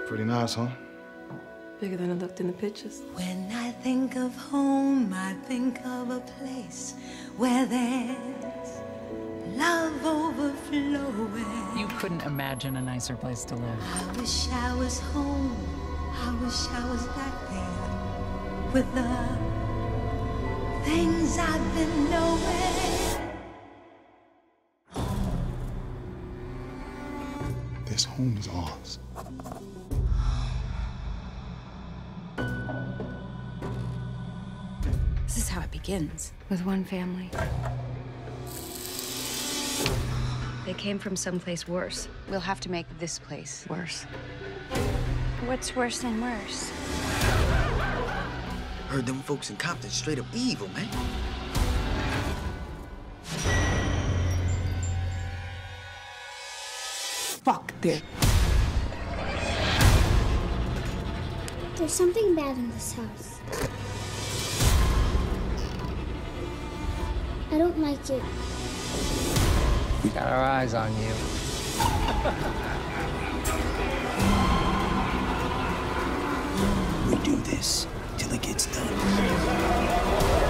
Pretty nice, huh? Bigger than it looked in the pictures. When I think of home, I think of a place where there's love overflowing. You couldn't imagine a nicer place to live. I wish I was home. I wish I was back there with the things I've been knowing. This home is ours. This is how it begins, with one family. They came from someplace worse. We'll have to make this place worse. What's worse than worse? Heard them folks in Compton straight up evil, man. Fuck them. There's something bad in this house. I don't like it. We got our eyes on you. We do this till it gets done.